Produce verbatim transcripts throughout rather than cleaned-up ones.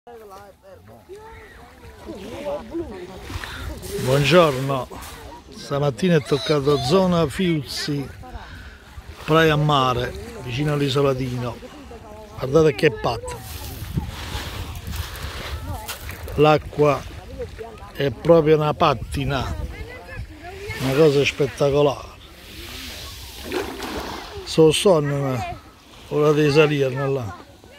Buongiorno, stamattina è toccato zona Fiuzzi, Praia a Mare, vicino all'Isolatino. Guardate che patta, l'acqua è proprio una pattina, una cosa spettacolare. So sonno, ora di salire là.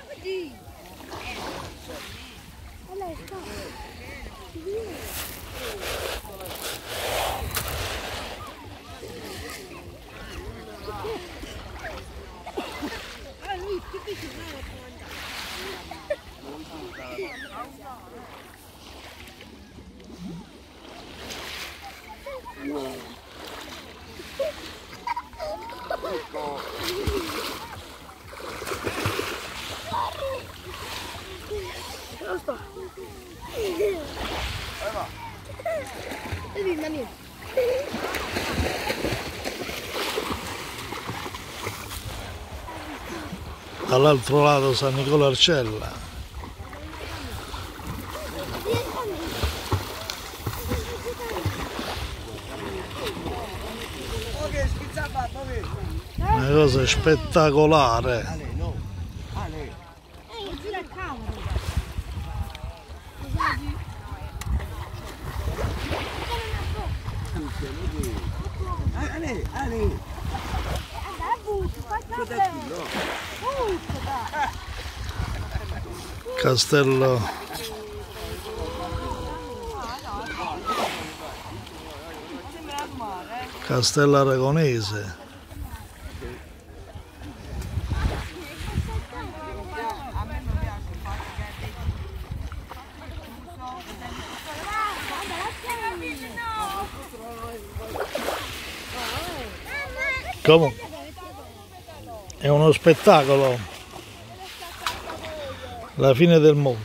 Dall'altro lato San Nicola Arcella. Una cosa spettacolare. Castello Castello Aragonese. Comunque è uno spettacolo, la fine del mondo.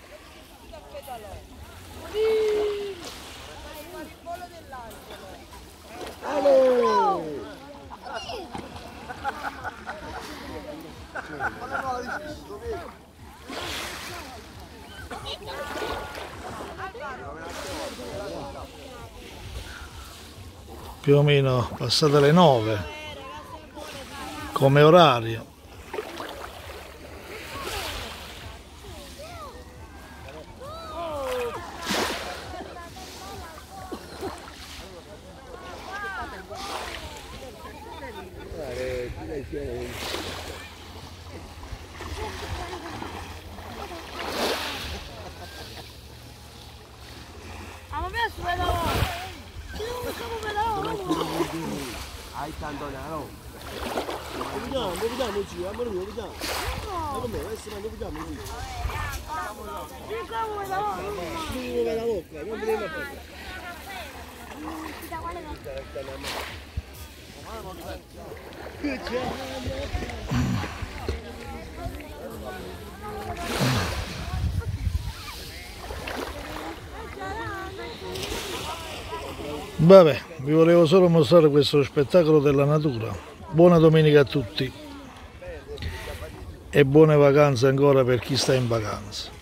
Più o meno passate le nove come orario. Hai tanto denaro. Vediamo, vediamo ci, amore mio, vediamo. Ma come, adesso non vediamo qui. Non mi la bocca, non mi la bocca. Vabbè, vi volevo solo mostrare questo spettacolo della natura. Buona domenica a tutti e buone vacanze ancora per chi sta in vacanza.